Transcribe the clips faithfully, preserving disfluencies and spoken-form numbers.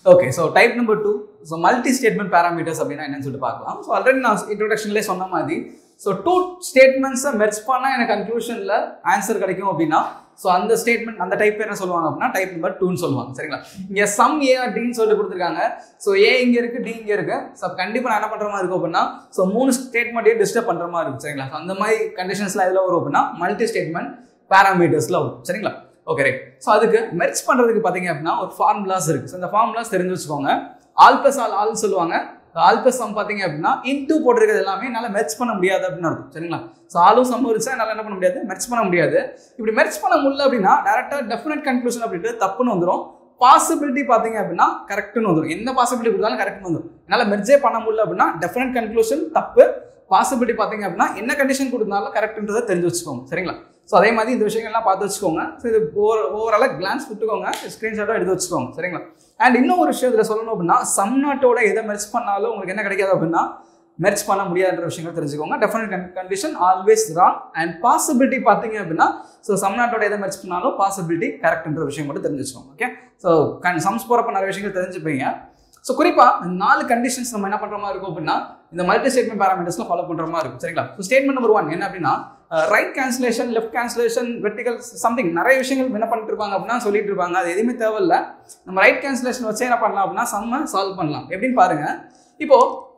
Okay, so type number two, so multi-statement parameters அப்படினா என்னன்னு சொல்லிட்டு பார்க்கலாம். So already நான் introductionலயே சொன்ன மாதிரி, so two statements merge பண்ணா எனக்கு conclusionல answer கிடைக்கும் அப்படினா, so அந்த statement அந்த டைப் என்ன சொல்லுவாங்க அப்படினா type number two ன்னு சொல்லுவாங்க. சரிங்களா? இங்க sum a or d ன்னு சொல்லி கொடுத்திருக்காங்க. So a இங்க இருக்கு, d இங்க இருக்கு. So கண்டிப்பா நான் என்ன பண்ற மாதிரி இருக்கும் அப்படினா, so மூணு ஸ்டேட்மெண்ட்டே டிஸ்டர்ப் பண்ற மாதிரி இருக்கும். சரிங்களா? So அந்த மாதிரி கண்டிஷன்ஸ்ல இதெல்லாம் வரும் அப்படினா multi-statement parametersல வரும். சரிங்களா? Okay right. ஸோ அதுக்கு மெர்ஜ் பண்ணுறதுக்கு பார்த்தீங்க அப்படின்னா ஒரு ஃபார்முலாஸ் இருக்குது. ஸோ இந்த ஃபார்முலாஸ் தெரிஞ்சு வச்சுக்கோங்க. ஆல் ப்ளஸ் ஆல் ஆல் சொல்லுவாங்க. ஆல் ப்ளஸ் சம் பார்த்தீங்க அப்படின்னா இன்டூ போட்டிருக்கிறது எல்லாமே என்னால் மெர்ஜ் பண்ண முடியாது அப்படின்னு அர்த்தம். சரிங்களா? ஸோ ஆலும் சம் இருந்துச்சா என்னால் என்ன பண்ண முடியாது, மெர்ஜ் பண்ண முடியாது. இப்படி மெர்ஜ் பண்ண முடியல அப்படின்னா டேரெக்டாக டெஃபினட் கன்க்ளூஷன் அப்படின்ட்டு தப்புன்னு வந்துடும். பாசிபிலிட்டி பார்த்தீங்க அப்படின்னா கரெக்ட்னு வந்துடும். எந்த பாசிபிலிட்டி கொடுத்தாலும் கரெக்ட்னு வந்துடும். என்னால் மெர்ஜே பண்ண முடியல அப்படின்னா டெஃபினட் கன்க்ளூஷன் தப்பு. பாசிபிலிட்டி பார்த்தீங்க அப்படின்னா என்ன கண்டிஷன் கொடுத்தாலும் கரெக்ட்ன்றதை தெரிஞ்சு வச்சுக்கோங்க. சரிங்களா? ஸோ அதே மாதிரி இந்த விஷயங்கள்லாம் பார்த்து வச்சுக்கோங்க. ஸோ இது ஓவர் ஓவராலாக கிளான்ஸ் விட்டுக்கோங்க, ஸ்க்ரீன்ஷாட்டாக எடுத்து வச்சுக்கோங்க. சரிங்களா? அண்ட் இன்னும் ஒரு விஷயம் இதில் சொல்லணும் அப்படின்னா சம் நாட்டோட எதை மெர்ஜ் பண்ணாலும் உங்களுக்கு என்ன கிடைக்காது அப்படின்னா மெர்ஜ் பண்ண முடியாதுன்ற விஷயங்கள் தெரிஞ்சுக்கோங்க. Definite condition always wrong. And possibility பார்த்தீங்க அப்படின்னா ஸோ சம் நாட்டோட எதை மெர்ஜ் பண்ணாலும் பாசிபிலிட்டி கரெக்ட்ன்ற விஷயம் மட்டும் தெரிஞ்சு வச்சுக்கோங்க. ஓகே, ஸோ கண் சம்ஸ் போகிறப்ப நிறைய விஷயங்கள் தெரிஞ்சுப்பீங்க. ஸோ குறிப்பாக நாலு கண்டிஷன்ஸ் நம்ம என்ன பண்ணுற மாதிரி இருக்கும் அப்படின்னா இந்த மல்டி ஸ்டேட்மெண்ட் பேராமீட்டர்ஸ்ல ஃபாலோ பண்ணுற மாதிரி இருக்கும். சரிங்களா? ஸோ ஸ்டேட்மெண்ட் நம்பர் ஒன் என்ன அப்படின்னா right cancellation, left cancellation, vertical something நிறைய விஷயங்கள் என்ன பண்ணிட்டு இருப்பாங்க அப்படின்னா சொல்லிட்டு இருப்பாங்க. அது எதுவுமே தேவையில்லை. நம்ம ரைட் கேன்சலேஷன் வச்சு என்ன பண்ணலாம் அப்படின்னா சம்மை சால்வ் பண்ணலாம். எப்படின்னு பாருங்க. இப்போ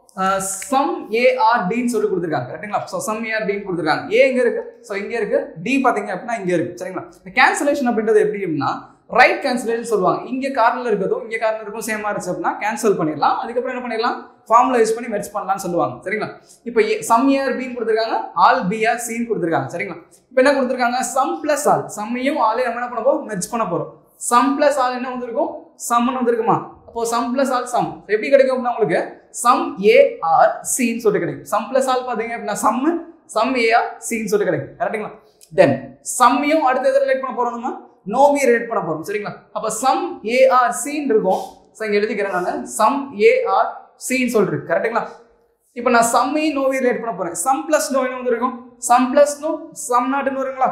சம் ஏஆர்டின்னு சொல்லி கொடுத்துருக்காங்க. கரெக்டுங்களா? ஸோ சம் ஏஆர்டின்னு கொடுத்துருக்காங்க. ஏ இங்கே இருக்கு, ஸோ இங்கே இருக்கு. டி பார்த்தீங்க அப்படின்னா இங்கே இருக்கு. சரிங்களா? கேன்சலேஷன் அப்படின்றது எப்படி அப்படின்னா ரைட் கேன்சலேஷன் சொல்லுவாங்க. இங்கே கார்னர் இருக்கிறதும் இங்கே கார்னர் இருக்கும் சேமா இருந்துச்சு அப்படின்னா கேன்சல் பண்ணிடலாம். அதுக்கப்புறம் என்ன பண்ணிடலாம், ஃபார்முலா யூஸ் பண்ணி மெர்ஜ் பண்ணலாம்னு சொல்லுவாங்க. சரிங்களா? இப்போ சம் ஏஆர் பின்னு கொடுத்துருக்காங்க, ஆல் பிஆர் சின்னு கொடுத்துருக்காங்க. சரிங்களா? இப்போ என்ன கொடுத்துருக்காங்க, சம் பிளஸ் ஆல், சம்மையும் ஆலையும் நம்ம என்ன பண்ண போறோம், மெர்ஜ் பண்ண போறோம். சம் பிளஸ் ஆல் என்ன வந்திருக்கும், சம்னு வந்திருக்குமா? அப்போ சம் பிளஸ் ஆல் சம் எப்படி கிடைக்கும் அப்படின்னா உங்களுக்கு சம் ஏஆர் சின்னு சொல்லிட்டு கிடைக்கும். சம் பிளஸ் ஆல் பார்த்தீங்க அப்படின்னா சம் சம் ஏஆர் சின்னு சொல்லிட்டு கிடைக்கும். கரெக்டுங்களா? தென் சம்மையும் அடுத்த எதை ரிலேட் பண்ண போறோம், நம்ம நோவி ரிலேட் பண்ண போறோம். சரிங்களா? அப்ப சம் ஏஆர் சின்னு இருக்கும். ஸோ இங்க எழுதிக்கிறேன் நான் சம் ஏஆர் சின்னு சொல்லிட்டு. கரெக்டுங்களா? இப்போ நான் சம்மி நோவி ரிலேட் பண்ண போறேன். சம் பிளஸ் நோ என்ன வந்துருக்கும், சம் பிளஸ் நோ சம் நாட்னு வருங்களா?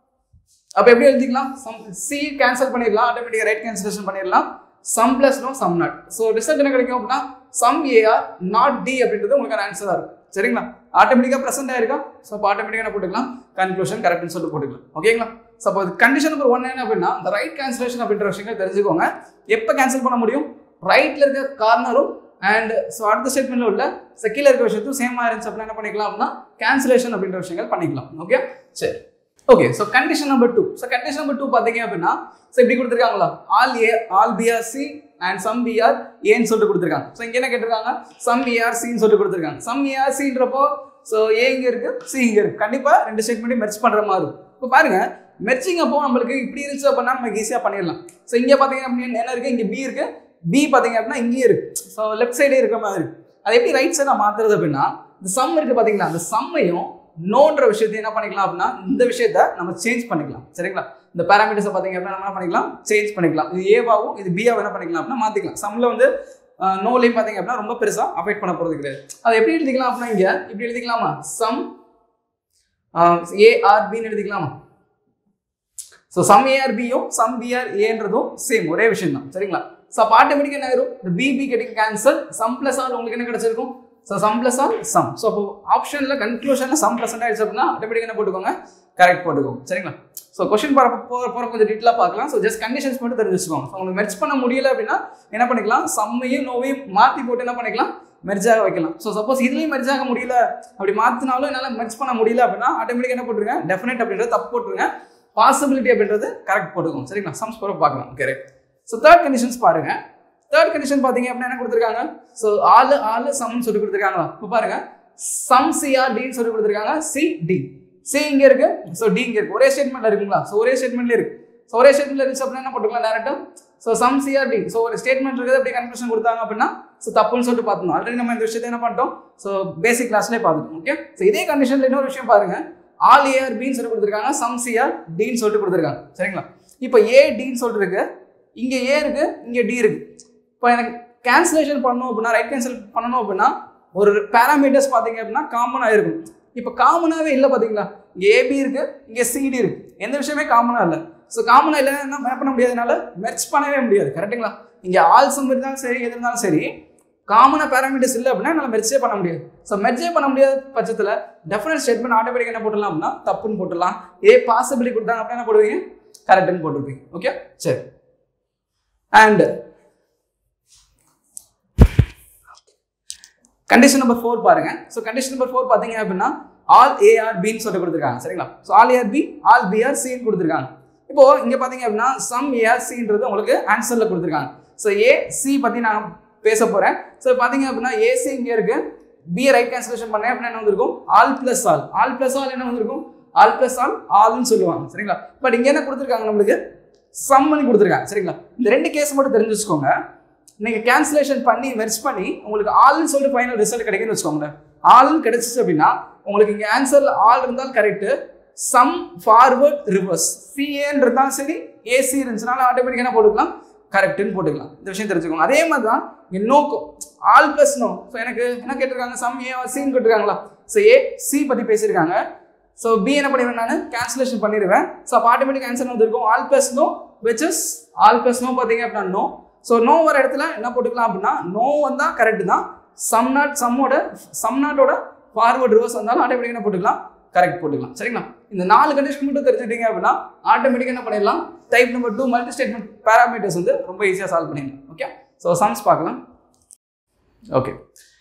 அப்ப எப்படி எழுதிக்கலாம், சம் சி கேன்சல் பண்ணிடலாம், ஆட்டோமேட்டிக்கா ரைட் கேன்சலேஷன் பண்ணிடலாம். Some plus no some not. So result என்ன கிடைக்கும் அப்படின்னா சம் ஏஆர் நாட் டி அப்படின்றது உங்களுக்கு ஆன்சரா இருக்கும். சரிங்களா? ஆட்டோமேட்டிக்கா பிரசன்ட் ஆயிருக்கா? ஸோ ஆட்டோமேட்டிக்கா என்ன போட்டுக்கலாம், கன்க்ளூஷன் கரெக்ட்னு சொல்லிட்டு போட்டுக்கலாம். ஓகேங்களா? சப்போஸ் கண்டிஷன் நம்பர் ஒன் என்ன அப்படின்னா இந்த ரைட் கேன்சலேஷன் அப்படின்ற விஷயங்கள் தெரிஞ்சுக்கோங்க. எப்போ கேன்சல் பண்ண முடியும், ரைட்ல இருக்க கார்னரும் அண்ட் ஸோ அடுத்த ஸ்டேட்மெண்ட்ல உள்ள கீழே இருக்க விஷயத்தும் சேமா இருந்துச்சு அப்படின்னா என்ன பண்ணிக்கலாம் அப்படின்னா கேன்சலேஷன் அப்படின்ற விஷயங்கள் பண்ணிக்கலாம். ஓகே, சரி. Okay, so condition number two. So condition number two பார்த்தீங்க அப்படின்னா ஸோ இப்படி கொடுத்துருக்காங்களா, all A all B are C and some B are ஏன்னு சொல்லிட்டு கொடுத்துருக்காங்க. ஸோ இங்கே என்ன கேட்டிருக்காங்க, சம் ஏஆர் சின்னு சொல்லிட்டு கொடுத்துருக்காங்க. சம் ஏஆர் சின்றப்போ ஸோ ஏ இங்கே இருக்கு, சி இங்கே இருக்கு. கண்டிப்பாக ரெண்டு ஸ்டேட்மெண்ட்டையும் மெர்ஜ் பண்ணுற மாதிரி இருக்கும். இப்போ பாருங்க மெர்ஜிங் அப்போ நம்மளுக்கு இப்படி இருந்துச்சு அப்படின்னா நமக்கு ஈஸியாக பண்ணிடலாம். ஸோ இங்கே பார்த்தீங்க அப்படின்னா என்ன இருக்கு, இங்கே பி இருக்கு, பி பார்த்தீங்க அப்படின்னா இங்கேயே இருக்கு. ஸோ லெஃப்ட் சைடே இருக்கிற மாதிரி இருக்கு. அது எப்படி ரைட் சைடாக மாற்றுறது அப்படின்னா இந்த சம் இருக்கு பார்த்தீங்களா, அந்த சம்மையும் நோன்ற விஷயத்தை என்ன பண்ணிக்கலாம் அப்படின்னா இந்த விஷயத்த நம்ம சேஞ்ச் பண்ணிக்கலாம். சரிங்களா? இந்த பேராமீட்டர்ஸை பார்த்தீங்க அப்படின்னா நம்ம என்ன பண்ணிக்கலாம், சேஞ்ச் பண்ணிக்கலாம். இது ஏவாவும் இது பிஆவும் என்ன பண்ணிக்கலாம் அப்படின்னா மாற்றிக்கலாம். சம்மில் வந்து நோலையும் பார்த்தீங்க அப்படின்னா ரொம்ப பெருசாக அஃபெக்ட் பண்ண போகிறது கிடையாது. அதை எப்படி எழுதிக்கலாம் அப்படின்னா இங்கே இப்படி எழுதிக்கலாமா, சம் ஏஆர்பின்னு எழுதிக்கலாமா? ஸோ சம் ஏஆர்பியும் சம் பிஆர் ஏன்றதும் சேம் ஒரே விஷயம் தான். சரிங்களா? ஸோ அப்போ ஆட்டோமேட்டிக்காக என்ன ஆயிரும், இந்த B B getting cancel, some plus all உங்களுக்கு என்ன கிடைச்சிருக்கும், so some plus all some. So அப்போ ஆப்ஷனில் கன்க்ளூஷனில் சம் ப்ளஸ் ஆயிடுச்சு அப்படின்னா ஆட்டோமேட்டிக்காக என்ன போட்டுக்கோங்க, கரெக்ட் போட்டுக்கோங்க. சரிங்களா? ஸோ கொஸ்டின் போகிற போகிற போகிற கொஞ்சம் டீட்டெயிலாக பார்க்கலாம். ஸோ ஜஸ்ட் கண்டிஷன்ஸ் மட்டும் தெரிஞ்சு வச்சுக்கோங்க. ஸோ உங்களுக்கு மெர்ஜ் பண்ண முடியல அப்படின்னா என்ன பண்ணிக்கலாம், சம்மையும் நோவையும் மாற்றி போட்டு என்ன பண்ணிக்கலாம், மெர்ஜாக வைக்கலாம். ஸோ சப்போஸ் இதுலேயும் மெர்ஜாக முடியல, அப்படி மாற்றினாலும் என்னால் மெர்ஜ் பண்ண முடியல அப்படின்னா ஆட்டோமேட்டிக்காக என்ன போட்டுருங்க, டெஃபினட் அப்படின்றது தப்பு போட்டுருங்க, பாசிபிலிட்டி அப்படின்றது கரெக்ட் போட்டுக்கோங்க. சரிங்களா? சம்ஸ் போகிற பார்க்கலாம். Okay right. So third conditions பாருங்க. தேர்ட் கண்டிஷன் பார்த்தீங்க அப்படின்னா என்ன கொடுத்துருக்காங்க, ஸோ ஆளு ஆளு சம்னு சொல்லி கொடுத்துருக்காங்களா? இப்போ பாருங்க சம் சிஆர் டின்னு சொல்லி கொடுத்துருக்காங்க, சி டி, சி இங்கே இருக்கு, ஸோ டி இங்கே இருக்கு. ஒரே ஸ்டேட்மெண்ட்ல இருக்குங்களா? ஸோ ஒரே ஸ்டேட்மெண்ட்ல இருக்கு. ஸோ ஒரே ஸ்டேட்மெண்ட்ல இருந்துச்சு அப்படின்னா என்ன போட்டுக்கலாம் டேரக்டா, so some C are D. So ஒரு ஸ்டேட்மெண்ட் இருக்குது அப்படி கன்க்ளூஷன் கொடுத்தாங்க அப்படின்னா ஸோ தப்புன்னு சொல்லிட்டு பார்த்தோம். ஆல்ரெடி நம்ம இந்த விஷயத்தை என்ன பண்ணிட்டோம், ஸோ பேசிக் கிளாஸ்லேயே பார்த்துட்டோம். ஓகே, ஸோ இதே கண்டிஷன்ல இன்னொரு விஷயம் பாருங்க, ஆல் ஏஆர் பின்னு சொல்லி கொடுத்துருக்காங்க, சம் சிஆர் டின்னு சொல்லிட்டு கொடுத்துருக்காங்க. சரிங்களா? இப்போ ஏ டின்னு சொல்லிட்டு இருக்கு, இங்கே ஏ இருக்கு, இங்கே டி இருக்கு. இப்போ எனக்கு கேன்சலேஷன் பண்ணணும் அப்படின்னா ரைட் கேன்சல் பண்ணணும் அப்படின்னா ஒரு பேராமீட்டர்ஸ் பார்த்தீங்க அப்படின்னா காமனாக இருக்கும். இப்போ காமனாகவே இல்லை பார்த்தீங்களா, இங்கே ஏபி இருக்கு, இங்கே சிடி இருக்கு, எந்த விஷயமே காமனாக இல்லை. ஸோ காமனாக இல்லைன்னா என்ன பண்ண முடியாது, என்னால் மெர்ஜ் பண்ணவே முடியாது. கரெக்டுங்களா? இங்கே ஆல் சம் இருந்தாலும் சரி எது இருந்தாலும் சரி காமனாக பேராமீட்டர்ஸ் இல்லை அப்படின்னா என்னால் மெர்ஜே பண்ண முடியாது. ஸோ மெர்ஜே பண்ண முடியாத பட்சத்தில் டெஃபினட் ஸ்டேட்மெண்ட் ஆட்டோமேட்டிக் என்ன போட்டுடலாம் அப்படின்னா தப்புன்னு போட்டுடலாம். ஏ பாசிபிலிட்டி கொடுத்தாங்க அப்படின்னா என்ன போடுவீங்க கரெக்டுன்னு போட்டுருப்பீங்க. ஓகே சரி. அண்ட் கண்டிஷன் நம்பர் ஃபோர் பாருங்க. ஸோ கண்டிஷன் நம்பர் ஃபோர் பார்த்தீங்க அப்படின்னா ஆல் ஏஆர் பின்னு சொல்லி கொடுத்துருக்காங்க சரிங்களா. So all A are B all B are சின்னு கொடுத்துருக்காங்க. இப்போ இங்கே பார்த்தீங்க அப்படின்னா சம் ஏஆர் சின்றது உங்களுக்கு ஆன்சரில் கொடுத்துருக்காங்க. ஸோ ஏ சி பற்றி நான் பேச போகிறேன். ஸோ பார்த்தீங்க அப்படின்னா ஏசி இங்கே இருக்கு, பி ரைட் கேன்சலேஷன் பண்ணேன் அப்படின்னா என்ன வந்திருக்கும் all plus all. All plus all என்ன வந்திருக்கும் ஆல் பிளஸ் ஆல் ஆல்னு சொல்லுவாங்க சரிங்களா. பட் இங்கே என்ன கொடுத்துருக்காங்க நம்மளுக்கு சம்னு கொடுத்துருக்காங்க சரிங்களா. இந்த ரெண்டு கேஸ் மட்டும் தெரிஞ்சு வச்சுக்கோங்க. நீங்கள் கேன்சலேஷன் பண்ணி மெர்ஜ் பண்ணி உங்களுக்கு ஆல்னு சொல்லிட்டு ஃபைனல் ரிசல்ட் கிடைக்குன்னு வச்சுக்கோங்களேன். ஆல்னு கிடைச்சிச்சு அப்படின்னா உங்களுக்கு இங்கே ஆன்சரில் ஆல் இருந்தால் கரெக்டு, சம் ஃபார்வர்ட் ரிவர்ஸ் சிஏன்னு இருந்தாலும் சரி ஏசி இருந்துச்சுனாலும் ஆட்டோமேட்டிக்காக என்ன போட்டுக்கலாம் கரெக்டுன்னு போட்டுக்கலாம். இந்த விஷயம் தெரிஞ்சுக்கோங்க. அதே மாதிரி தான் இங்கே நோக்கும் ஆல் பிளஸ் நோ. ஸோ எனக்கு என்ன கேட்டிருக்காங்க சம் ஏ சின்னு கேட்டிருக்காங்களா. ஸோ ஏ சி பற்றி பேசியிருக்காங்க. ஸோ பி என்ன பண்ணிடுவேன் நான் கேன்சலேஷன் பண்ணிடுவேன். ஸோ அப்போ ஆட்டோமேட்டிக் ஆன்சர் வந்து இருக்கும் all plus no which is all plus no பார்த்தீங்க அப்படின்னா நோ. ஸோ நோ வர இடத்துல என்ன போட்டுக்கலாம் அப்படின்னா நோ வந்தால் கரெக்டு தான், சம் நாட் சம்மோட சம் நாட்டோட ஃபார்வர்ட் ரிவர்ஸ் வந்தாலும் ஆட்டோமேட்டிக் என்ன போட்டுக்கலாம் கரெக்ட் போட்டுக்கலாம் சரிங்களா. இந்த நாலு கண்டிஷன் மட்டும் தெரிஞ்சுட்டீங்க அப்படின்னா ஆட்டோமேட்டிக்காக என்ன பண்ணிடலாம் type number two multi statement parameters வந்து ரொம்ப ஈஸியாக சால்வ் பண்ணிடலாம். ஓகே ஸோ சம்ஸ் பார்க்கலாம். ஓகே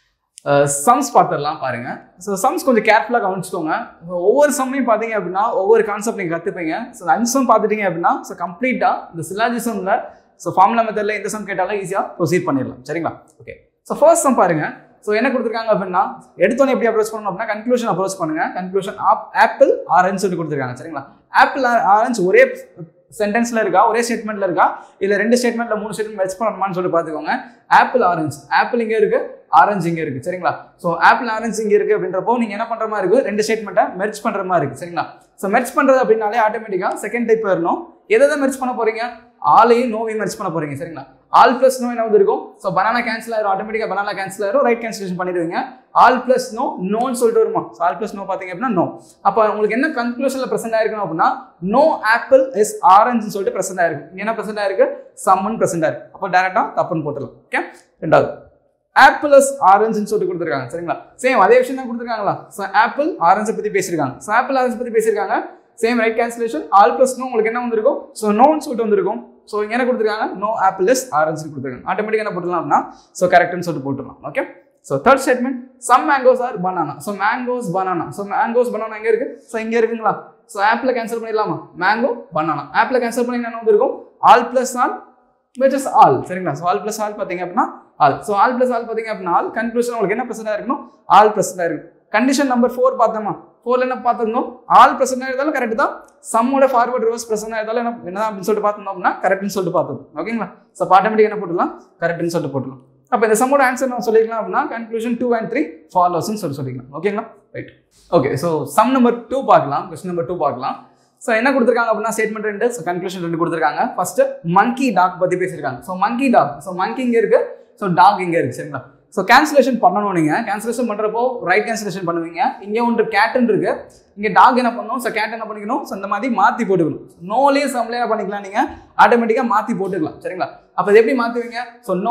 சம்ஸ் பார்த்துடலாம் பாருங்க. ஸோ சம்ஸ் கொஞ்சம் கேர்ஃபுல்லாக கவனிச்சுக்கோங்க. ஒவ்வொரு சம்மையும் பார்த்தீங்க அப்படின்னா ஒவ்வொரு கான்செப்ட் நீங்கள் கற்றுப்பீங்க. ஸோ அஞ்சு சம் பார்த்துட்டீங்க அப்படின்னா ஸோ கம்ப்ளீட்டாக இந்த சிலாஜிசமில் ஸோ ஃபார்முலா மெத்தடில் எந்த சம் கேட்டாலும் ஈஸியாக ப்ரொசீட் பண்ணிடலாம் சரிங்களா. ஓகே ஸோ ஃபர்ஸ்ட் சம் பாருங்க. ஸோ என்ன கொடுத்துருக்காங்க அப்படின்னா எடுத்தோன்னே எப்படி அப்ரோச் பண்ணணும் அப்படின்னா கன்க்ளூஷன் அப்ரோச் பண்ணுங்க. கன்க்ளூஷன் ஆப்பிள் ஆரஞ்சு சொல்லி கொடுத்துருக்காங்க சரிங்களா. ஆப்பிள் ஆரஞ்சு ஒரே சென்டென்ஸ்ல இருக்கா, ஒரே ஸ்டேட்மெண்ட்ல இருக்கா, இல்லை ரெண்டு ஸ்டேட்மெண்ட்ல மூணு ஸ்டேட்மெண்ட் மெர்ஜ் பண்ணணுமான்னு சொல்லி பார்த்துக்கோங்க. ஆப்பிள் ஆரஞ்சு, ஆப்பிள் இங்கே இருக்கு, ஆரஞ்சு இங்கே இருக்கு சரிங்களா. ஸோ ஆப்பிள் ஆரஞ்சு இங்கே இருக்கு அப்படின்றப்போ நீங்க என்ன பண்ற மாதிரி இருக்கு ரெண்டு ஸ்டேட்மெண்ட்டை மெர்ஜ் பண்ற மாதிரி இருக்கு சரிங்களா. ஸோ மெர்ஜ் பண்றது அப்படின்னாலே ஆட்டோமேட்டிக்கா செகண்ட் டைப் வரணும். எதை மெர்ஜ் பண்ண போறீங்க ஆலையும் நோவையும் மெர்ஜ் பண்ண போறீங்க சரிங்களா. ஆல் பிளஸ் நோ என்ன வந்து இருக்கும் ஸோ பனானா கேன்சல் ஆயிரும், ஆட்டோமேட்டிக்கா பனானா கேன்சல் ஆயிரும், ரைட் கேன்சலேஷன் பண்ணிடுவீங்க. ஆல் பிளஸ் நோ நோன்னு சொல்லிட்டு வருமா. ஸோ ஆல் பிளஸ் நோ பார்த்தீங்க அப்படின்னா நோ. அப்போ உங்களுக்கு என்ன கன்க்ளூஷன்ல பிரசன்ட் ஆயிருக்கணும் அப்படின்னா நோ ஆப்பிள் இஸ் ஆரஞ்சுன்னு சொல்லிட்டு பிரசன்ட் ஆயிருக்கு. இங்க என்ன பிரசன்ட் ஆயிருக்கு சம்மன் பிரசன்ட் ஆயிருக்கு. அப்போ டேரக்டா தப்புன்னு போட்டுடலாம். ஓகே ரெண்டாவது ஆப்பிள் இஸ் ஆரஞ்சுன்னு சொல்லிட்டு கொடுத்துருக்காங்க சரிங்களா. சேம் அதே விஷயம் தான் கொடுத்துருக்காங்களா. ஸோ ஆப்பிள் ஆரஞ்சை பத்தி பேசியிருக்காங்க. ஸோ ஆப்பிள் ஆரஞ்சு பத்தி பேசியிருக்காங்க. Same right cancellation all plus no உங்களுக்கு என்ன வந்திருக்கும் ஸோ நோன்னு சொல்லிட்டு வந்திருக்கும். ஸோ இங்கே என்ன கொடுத்துருக்காங்க நோ ஆப்பிள் இஸ் ஆரஞ்சு கொடுத்துருக்காங்க. ஆட்டோமேட்டிக்காக என்ன போட்டுடலாம் அப்படின்னா ஸோ கரெக்ட்னு சொல்லிட்டு போட்டுடலாம். Okay so third statement some mangoes are banana. So mangoes banana. So mangoes banana எங்கே இருக்கு ஸோ இங்கே இருக்குங்களா. ஸோ ஆப்பிள் கேன்சல் பண்ணிடலாமா மேங்கோ பனானா. ஆப்பிள் கேன்சல் பண்ணி என்ன வந்திருக்கும் all plus all which is all சரிங்களா. ஸோ ஆல் பிளஸ் ஆல் பார்த்தீங்க அப்படின்னா all. So all plus all பார்த்தீங்க அப்படின்னா ஆல். கன்க்ளூஷன் உங்களுக்கு என்ன பிரசன்ட் இருக்கணும் ஆல் பிரசன்ட் இருக்கும். கண்டிஷன் நம்பர் ஃபோர் பார்த்தோமா. ஃபோர்ல என்ன பார்த்துருந்தோம் ஆல் பிரசன்ட் இருந்தாலும் கரெக்ட் தான், சம்மோட ஃபார்வர்ட் ரிவர்ஸ் பிரசன்ட் இருந்தாலும் என்ன என்ன அப்படின்னு சொல்லிட்டு பார்த்துருந்தோம் அப்படின்னா கரெக்ட்னு சொல்லிட்டு பார்த்தோம். ஓகேங்களா. ஸோ ஆட்டோமேட்டிக் என்ன போட்டுலாம் கரெக்ட்னு சொல்லிட்டு போட்டுலாம். அப்போ இந்த சம்மோட ஆன்சர் நம்ம சொல்லிக்கலாம் அப்படின்னா கன்க்ளூஷன் டூ அண்ட் த்ரீ ஃபாலோஸ்ன்னு சொல்லி சொல்லிக்கலாம். ஓகேங்களா right. Okay so sum number two பார்க்கலாம். கொஸ்டின் நம்பர் டூ பார்க்கலாம். ஸோ என்ன கொடுத்துருக்காங்க அப்படின்னா ஸ்டேட்மெண்ட் ரெண்டு கன்க்ளூஷன் ரெண்டு கொடுத்துருக்காங்க. ஃபர்ஸ்ட் மங்கி டாக் பற்றி பேசியிருக்காங்க. So monkey dog. So monkey இங்கே இருக்கு, ஸோ டாக் இங்கே இருக்கு சரிங்களா. ஸோ கேன்சலேஷன் பண்ணணும். நீங்கள் கேன்சலேஷன் பண்ணுறப்போ ரைட் கேன்சலேஷன் பண்ணுவீங்க. இங்கே ஒன்று கேட்டுன்னு இருக்கு, இங்கே டாக் என்ன பண்ணணும் ஸோ கேட் என்ன பண்ணிக்கணும் ஸோ இந்த மாதிரி மாற்றி போட்டுக்கணும். நோலேயே சம்லேயே என்ன பண்ணிக்கலாம் நீங்கள் ஆட்டோமேட்டிக்காக மாற்றி போட்டுக்கலாம் சரிங்களா. அப்போ இது எப்படி மாற்றுவீங்க ஸோ நோ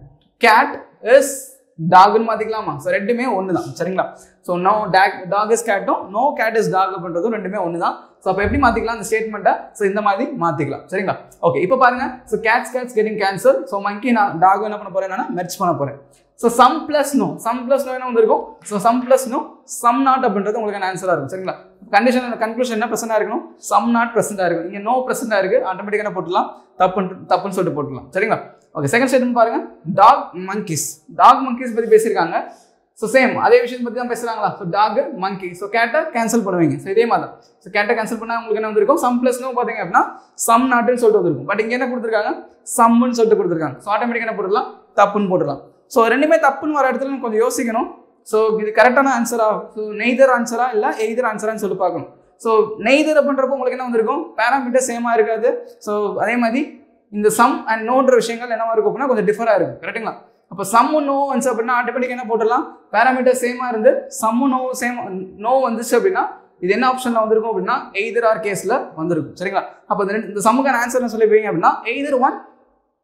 கேட் இஸ் டாக்னு மாற்றிக்கலாமா. ஸோ ரெண்டுமே ஒன்று தான் சரிங்களா. So no dog dog is கேட்டும் நோ கேட் இஸ் டாக் அப்படின்றதும் ரெண்டுமே ஒன்று தான். ஸோ அப்போ எப்படி மாற்றிக்கலாம் அந்த ஸ்டேட்மெண்ட்டை ஸோ இந்த மாதிரி மாற்றிக்கலாம் சரிங்களா. ஓகே இப்போ பாருங்க so cats cats getting cancel. So monkey நான் டாக் என்ன பண்ண போறேன் நான் மெர்ஜ் பண்ண போறேன். So some plus no some plus no என்ன வந்திருக்கும் so some plus no some not அப்படின்றது உங்களுக்கு ஆன்சராக இருக்கும் சரிங்களா. கண்டிஷன் கன்க்ளூஷன் என்ன ப்ரெசென்ட்டாக இருக்கணும் சம் நாட் ப்ரெசென்ட்டாக இருக்கும். இங்கே நோ ப்ரெசென்ட்டாக இருக்குது, ஆட்டோமேட்டிக்காக என்ன போட்டுலாம் தப்புன்னு தப்புன்னு சொல்லிட்டு போட்டுலாம் சரிங்களா. ஓகே செகண்ட் ஸ்டேட்மெண்ட் பாருங்க டாக் மங்கீஸ். டாக் மங்கீஸ் பற்றி பேசியிருக்காங்க. ஸோ சேம் அதே விஷயம் பற்றி தான் பேசுகிறாங்களா. So dog monkey. ஸோ கேட்டை கேன்சல் பண்ணுவீங்க. ஸோ இதே மாதிரி தான். ஸோ கேட்டை கேன்சல் பண்ணால் உங்களுக்கு என்ன வந்திருக்கும் சம் பிளஸ் நோ பார்த்தீங்க அப்படின்னா சம் நாட்டுன்னு சொல்லிட்டு வந்திருக்கும். பட் இங்கே என்ன கொடுத்துருக்காங்க சம்னு சொல்லிட்டு கொடுத்துருக்காங்க. ஸோ ஆட்டோமேட்டிக்காக என்ன போட்டுடலாம் தப்புன்னு போட்டுடலாம். ஸோ ரெண்டுமே தப்புன்னு வர இடத்துல கொஞ்சம் யோசிக்கணும். ஸோ இது கரெக்டான ஆன்சரா ஸோ நெய்தர் ஆன்சரா இல்லை எய்தர் ஆன்சரான்னு சொல்லி பார்க்கணும். ஸோ நெய்தர் அப்படின்றப்போ உங்களுக்கு என்ன வந்திருக்கும் பேராமீட்டர் சேமாக இருக்காது. ஸோ அதே மாதிரி இந்த சம் அண்ட் நோன்ற விஷயங்கள் என்னவா இருக்கும் அப்படின்னா கொஞ்சம் டிஃபராக இருக்கும் கரெக்டுங்களா. அப்போ சம்மு நோ வந்துச்சு அப்படின்னா ஆட்டோமேட்டிக்காக என்ன போட்டுடலாம் பேராமீட்டர் சேமாக இருந்து சம்மு நோ சேம் நோ வந்துச்சு அப்படின்னா இது என்ன ஆப்ஷனில் வந்திருக்கும் அப்படின்னா எய்தர் ஆர் கேஸில் வந்திருக்கும் சரிங்களா. அப்போ இந்த சம்முக்கான ஆன்சர் என்ன சொல்லிப்பீங்க அப்படின்னா either one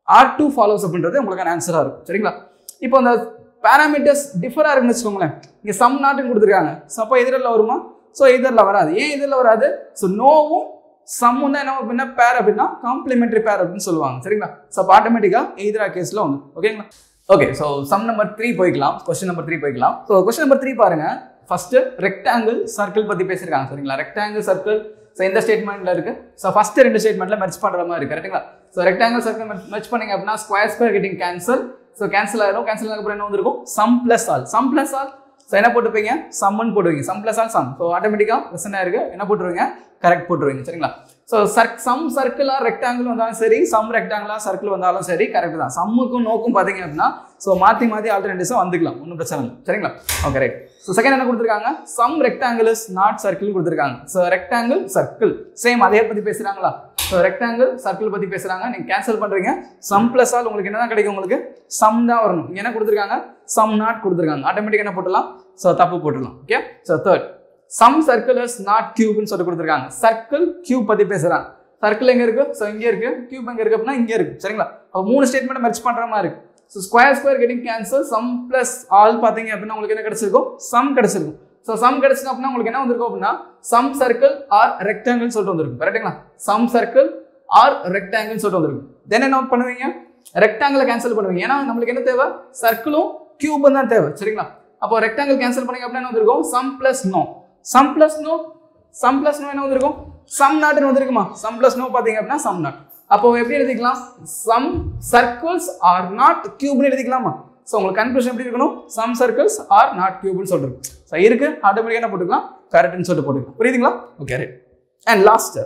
or two follows அப்படின்றது உங்களுக்கான ஆன்சராக இருக்கும் சரிங்களா. இப்போ அந்த பேராமீட்டர்ஸ் டிஃபராக இருக்குன்னு வச்சுக்கோங்களேன். இங்கே சம் நாட்டுன்னு கொடுத்துருக்காங்க. ஸோ அப்போ எதிரில் வருமா? ஸோ எதிரில் வராது. ஏன் எதிரில் வராது? ஸோ நோவும் சம்மும் தான் என்ன அப்படின்னா பேர் அப்படின்னா காம்ப்ளிமெண்டரி பேர் அப்படின்னு சொல்லுவாங்க சரிங்களா. ஸோ அப்போ ஆட்டோமேட்டிக்காக எதிரா கேஸில் ஒன்று ஓகேங்களா. Okay, so sum number three போய்க்கலாம். கொஸ்டின் நம்பர் த்ரீ போய்க்கலாம். ஸோ கொஸ்டின் நம்பர் த்ரீ பாருங்க. ஃபர்ஸ்ட் ரெக்டாங்கிள் சர்க்கிள் பற்றி பேசியிருக்காங்க சரிங்களா. ரெக்டாங்கிள் சர்க்கிள் ஸோ இந்த ஸ்டேட்மெண்ட்ல இருக்கு. ஸோ ஃபர்ஸ்ட் ரெண்டு ஸ்டேட்மெண்ட்ல மெர்ஜ் பண்ற மாதிரி இருக்கு கரெக்ட்டுங்களா. ஸோ ரெக்டாங்கிள் சர்க்கிள் மெர்ஜ் பண்ணீங்க அப்படின்னா square square getting cancel. So cancel ஆயிரும். கேன்சல் ஆனதுக்கப்புறம் என்ன வந்திருக்கும்? Some plus all. Some plus all so என்ன போட்டுப்பீங்க? சம்னு போடுவீங்க. Some plus all some. So ஆட்டோமேட்டிக்காக பிரச்சனை இருக்கு என்ன போட்டுருவீங்க? கரெக்ட் போட்டுருவீங்க சரிங்களா. ஸோ சர்க் சம் சர்க்கிளா ரெக்டாங்கிள் வந்தாலும் சரி, சம் ரெக்டாங்கிளா சர்க்கிள் வந்தாலும் சரி கரெக்ட் தான். சம்முக்கும் நோக்கும் பார்த்தீங்க அப்படின்னா ஸோ மாற்றி மாற்றி ஆல்டர்னேட்டிவ்ஸாக வந்துக்கலாம், ஒன்றும் பிரச்சனை இல்லை சரிங்களா. Okay right. ஸோ செகண்ட் என்ன கொடுத்துருக்காங்க? Some rectangle is not circle கொடுத்துருக்காங்க. ஸோ ரெக்டாங்கிள் சர்க்கிள் சேம் அதே பற்றி பேசுகிறாங்களா. ஸோ ரெக்டாங்கிள் சர்க்கிள் பற்றி பேசுகிறாங்க. நீங்கள் கேன்சல் பண்ணுறீங்க. சம் பிளஸ் ஆல் உங்களுக்கு என்ன தான் கிடைக்கும்? உங்களுக்கு சம் தான் வரணும். என்ன கொடுத்துருக்காங்க? சம் நாட் கொடுத்துருக்காங்க. ஆட்டோமேட்டிக்காக என்ன போட்டுடலாம்? ஸோ தப்பு போட்டுடலாம். Okay. So third some circle is not கியூப்னு சொல்லி கொடுத்துருக்காங்க. சர்க்கிள் கியூப் பற்றி பேசுகிறாங்க. சர்க்கிள் எங்கே இருக்கு? ஸோ இங்கே இருக்கு. கியூப் எங்கே இருக்கு அப்படின்னா இங்கே இருக்கு சரிங்களா. அப்போ மூணு ஸ்டேட்மெண்ட் மெர்ஜ் பண்ணுற மாதிரி இருக்கு. So square square getting cancel some plus all பார்த்தீங்க அப்படின்னா உங்களுக்கு என்ன கிடைச்சிருக்கும்? சம் கிடைச்சிருக்கும். ஸோ சம் கிடைச்சிருக்கு அப்படின்னா உங்களுக்கு என்ன வந்திருக்கும் அப்படின்னா சம் சர்க்கிள் ஆர் ரெக்டாங்கிள் சொல்லிட்டு வந்திருக்கும் கரெக்டுங்களா. சம் சர்க்கிள் ஆர் ரெக்டாங்கிள் சொல்லிட்டு வந்திருக்கும். தென் என்ன பண்ணுவீங்க? ரெக்டாங்கிளை கேன்சல் பண்ணுவீங்க. ஏன்னா நம்மளுக்கு என்ன தேவை? சர்க்கிளும் கியூபும் தான் தேவை சரிங்களா. அப்போ ரெக்டாங்கிள் கேன்சல் பண்ணீங்க அப்படின்னா என்ன வந்திருக்கும்? Some plus no. Some plus no some plus no என்ன வந்திருக்கும்? சம் நாட்னு வந்திருக்குமா? சம் பிளஸ் நோ பார்த்தீங்க அப்படின்னா சம் நாட். அப்போ எப்படி எழுதிக்கலாம்? சம் சர்க்கிள்ஸ் ஆர் நாட் கியூப்னு எழுதிக்கலாமா? ஸோ உங்களுக்கு கன்க்ளூஷன் எப்படி இருக்கணும்? சம் சர்க்கிள்ஸ் ஆர் நாட் கியூப்னு சொல்றோம். ஸோ இருக்கு ஆட்டோமேட்டிக்காக என்ன போட்டுக்கலாம்? கரெக்ட்னு சொல்லிட்டு போட்டுக்கலாம். புரியுதுங்களா? Okay right. And last